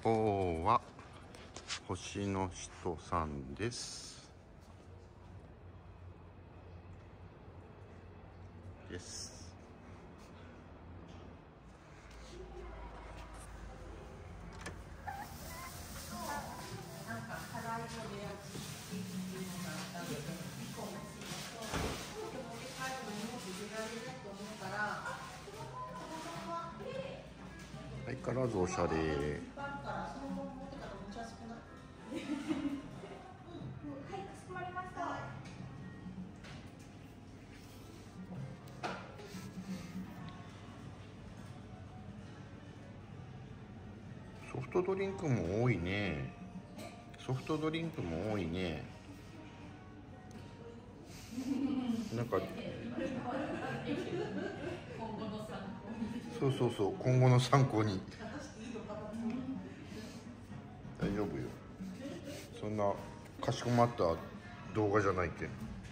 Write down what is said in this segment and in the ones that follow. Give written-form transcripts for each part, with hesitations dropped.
方は星の人さんです。です。 なんか辛いので味っていうのがあったんで、1個もし持って帰るのにも入れられないと思ったら、 相変わらずおしゃれ。 そのまま持ってたら持ちやすくない？はい、かしこまりました。 ソフトドリンクも多いね。ソフトドリンクも多いね。なんかそうそうそう、今後の参考に。大丈夫よ。そんなかしこまった動画じゃないけん。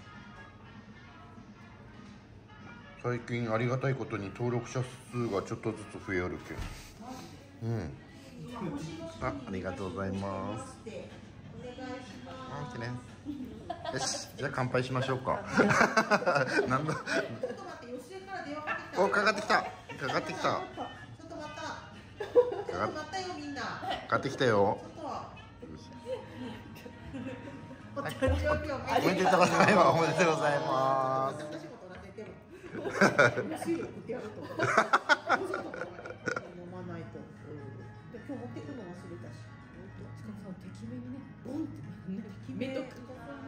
最近ありがたいことに登録者数がちょっとずつ増えるけん。うん。ありがとうございます。あ、きれい。よし、じゃあ乾杯しましょうか。なんだ。お、かかってきた。かかってきた。 ちょっと待った。ちょっと待ったよみんな。 かかってきたよ。 お誕生日おめでとうございます。おめでとうございます。 私も取らせてる。飲まないと。で今日持ってくの忘れたし。 しかもそのてきめにね、ボンって目とか。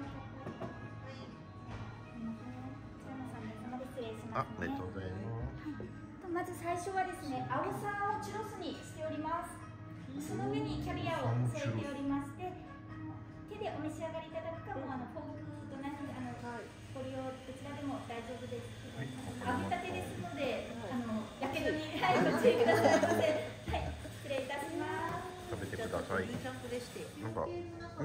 ありがとうございます。 まず最初はですね、アオサをチュロスにしております。その上にキャビアを添えておりまして、手でお召し上がりいただくかもフォークとナイフでご利用どちらでも大丈夫です。揚げたてですので、やけどにご注意くださいませ。はい、失礼いたします。 食べてください。なんか、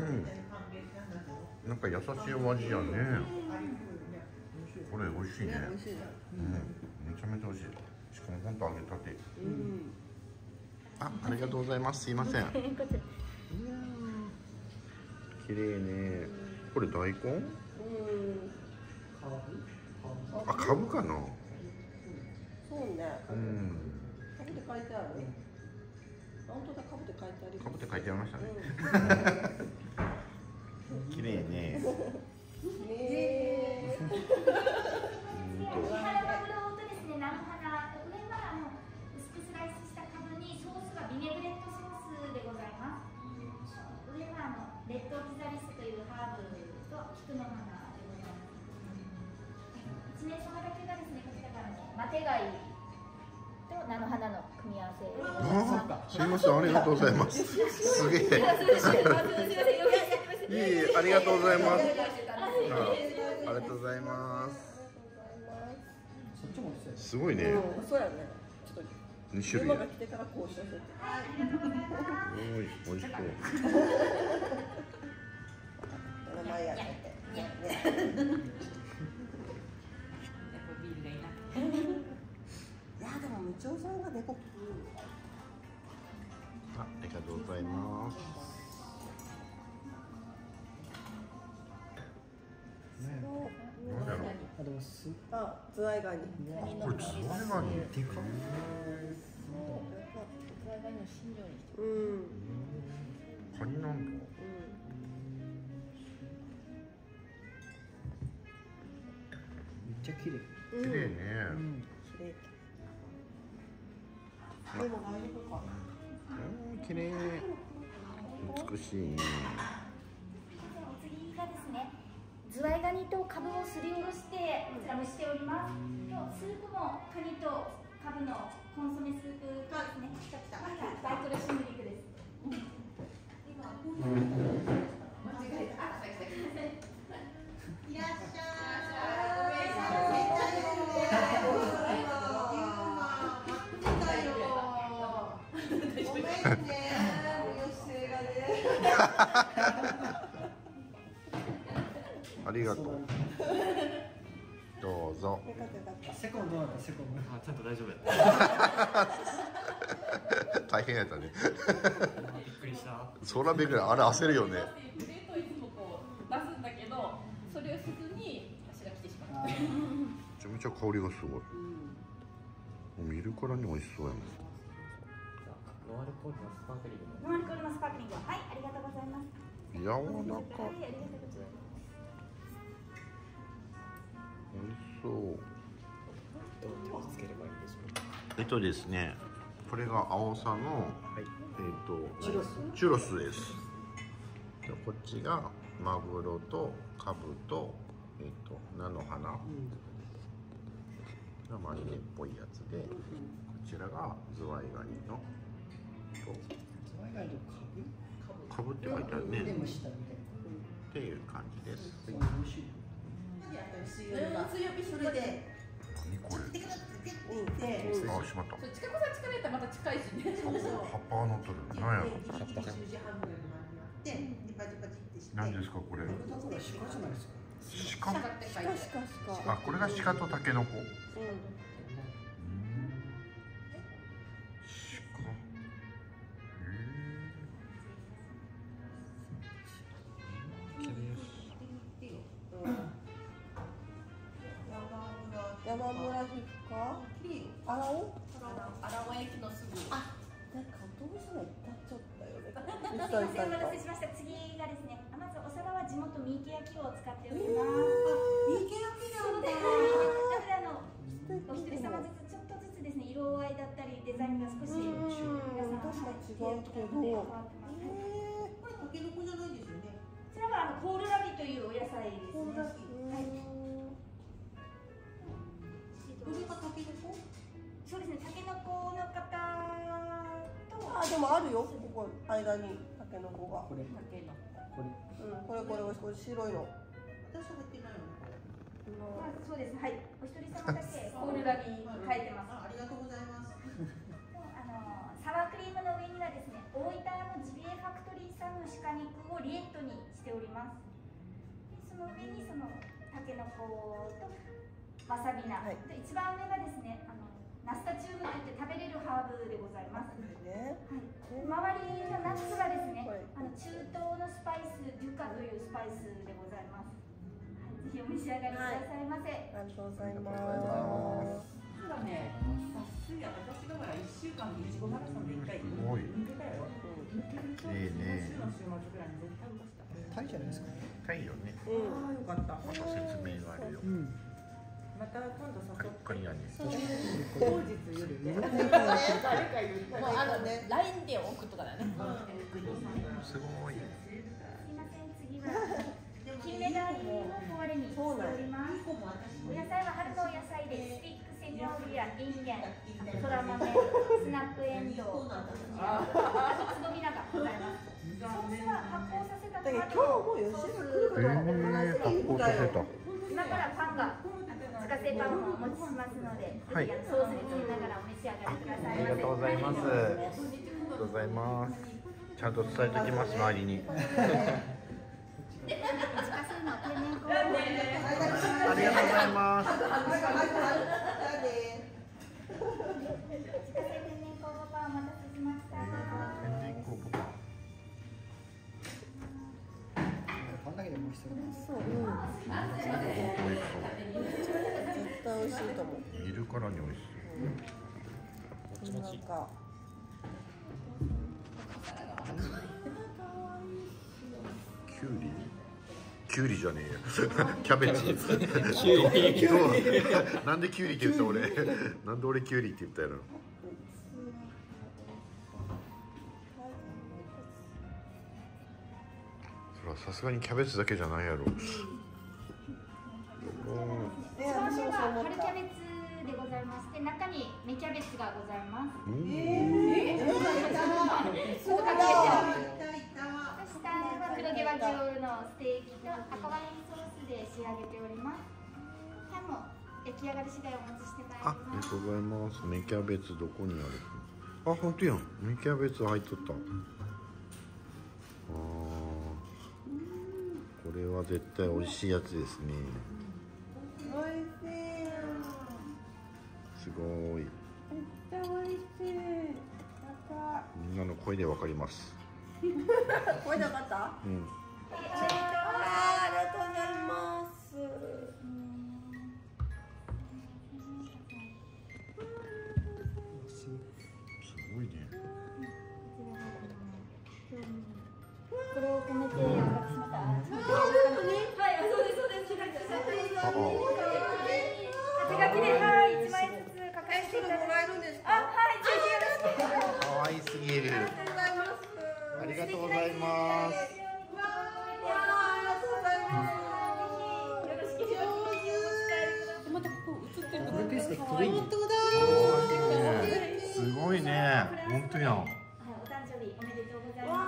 なんか優しいお味やね。これ美味しいね。めちゃめちゃ美味しい。しかも本当揚げたて。ありがとうございます。すいません。綺麗ね。これ大根？あ、カブかな。 そうね。カブって書いてある。本当だ、カブって書いてある。 カブって書いてありましたね。綺麗ね。 ハラマグロとですね、菜の花、上は薄くスライスしたカブにソースがビネグレットソースでございます。上はレッドキザリスというハーブと菊の花でございます。一名様だけがですね、こちらからマテ貝と菜の花の組み合わせ。 すいません、ありがとうございます。すげえ。いえいえ、ありがとうございます。ありがとうございます。すごいね。 そうやね。ちょっと 2種類。 馬が来てからこうして。 おい、美味しそう。 名前やって。いやでもみちおさんが猫。 ありがとうございます。 あ、ズワイガニ。 これズワイガニ。 でかい。ズワイガニの新庄にして。 カニなんだ。 めっちゃ綺麗。 綺麗ね。 でも大丈夫か。 綺麗。美しいね。 お次がですね、ズワイガニとカブをすりおろしてこちら蒸しております。スープもカニとカブのコンソメスープがですね、バイトルシム肉です。間違えた。いらっしゃありがとう。どうぞ。 セコンどうなの？セコン。ちゃんと大丈夫やった。 大変やったね。 びっくりした。 そらびっくり、あれ焦るよね。 プレートいつもこう出すんだけど、それをせずに足が来てしまった。 めちゃめちゃ香りがすごい。もう見るからに美味しそうやもん。 ノンアルコールのスパークリング。 ノンアルコールのスパークリングは、はい、ありがとうございます。 柔らか。 はい、ありがとうございます。 美味しそう。 どう手をつければいいんでしょう。 ですね、これが青さの、 はい。 チュロスです。でこっちがマグロとカブと菜の花がマリネっぽいやつで、こちらがズワイガニのズワイガニのカブって書いてあるね。 で蒸したみたいな。 っていう感じです。 美味しい。 水曜日それで。 何これ？あ、しまった。 近くさん近いったらまた近いしね。 葉っぱが乗っとる。何やろ？何ですかこれ？ これだから鹿じゃないですか。 鹿？ って書いて。 あ、これが鹿とタケノコ。鹿。 山村皮膚科？あらお？ 荒尾駅のすぐ。 あ、なんかお父さん歌っちゃったよね。 すみません、お待たせしました。次がですね、まずお皿は地元三池焼きを使っております。 三池焼きなんだ。 なのでお一人様ずつちょっとずつですね、色合いだったりデザインが少し皆さん確か違うけど。 これタケノコじゃないですよね。 こちらはコールラビというお野菜ですね。はい。 これがタケノコ？ そうですね、タケノコの方と。 あ、でもあるよ。ここ間にタケノコが。 これ。 だけの。 これ白いの。 私入ってないよね。 そうですね、はい。お一人様だけコールラビに書いてます。 ありがとうございます。 サワークリームの上にはですね、大分のジビエファクトリー産の鹿肉をリエットにしております。でその上にそのタケノコとわさび菜、はい、で一番上がですね、ナスタチウムといって食べれるハーブでございます。 ね、 はい、周りのナッツはですね、中東のスパイス、デュカというスパイスでございます。ぜひお召し上がりくださいませ。 ありがとうございます。 実はね、私がほら1週間でいちごマラソンで1回すごい。 抜けたよ。 いいね。 週の週末ぐらいに絶対動した。 タイじゃないですか。 タイよね。 ああ、よかった。 また説明があるよ。 また今度誘って。 カリカリやね。 当日よりね。誰か言った。もうLINE で送っとかだね。 すごい。 すいません、次は金目鯛をフォアレにしております。お野菜は春のお野菜でスティックセニョールやインゲン、そら豆、スナップエンドウ、あとつぼみながございます。ソースは発酵させたトマトソース発酵させた。 今からパンが自家製パンをお持ちしますので、はい、ぜひソースにつけながらお召し上がりください。 ありがとうございます。ありがとうございます。ちゃんと伝えておきます、周りに。 自家製の天然酵母。 ありがとうございます。 自家製天然酵母パンお待たせしました。 天然酵母パン。 パンだけでも美味しそう。 そう、絶対美味しいと思う。 見るからに美味しそう。 なんか。 キュウリじゃねえよ。キャベツ。なんでキュウリって言った俺。なんで俺キュウリって言ったやろ。そらさすがにキャベツだけじゃないやろ。 私は春キャベツでございまして、中に芽キャベツがございます。そうかけて。下は黒毛和牛のステーキと赤ワインソースで仕上げております。パンも焼き上がり次第お持ちしてまいります。 ありがとうございます。芽キャベツどこにある？あ、本当やん。芽キャベツ入っとった。これは絶対美味しいやつですね。 美味しい。 すごい。 めっちゃ美味しい。 みんなの声でわかります。 声で分かった？ うん。 ありがとうございます。 すごいね。 これを込めてお書きしました。はい、そうですそうです。手書きではい1枚ずつ書かせていただきます。あ、はい、ぜひよろしく。 可愛すぎる。ありがとうございます。 またここ映ってるところペースで古いね。 すごいね。本当やん。 はい、お誕生日おめでとうございます。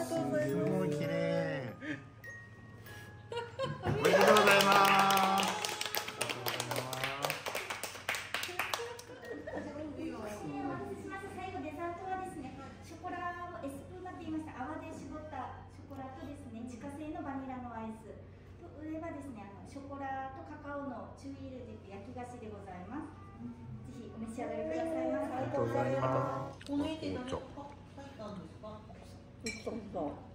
すごい綺麗。おめでとうございます。 最後デザートはですね、ショコラをエスプーマって言いました泡で絞ったショコラとですね、自家製のバニラのアイスと上はですね、ショコラとカカオのチュイルで焼き菓子でございます。ぜひお召し上がりくださいませ。 ありがとうございます。 この絵って何か書いたんですか？ そうそう。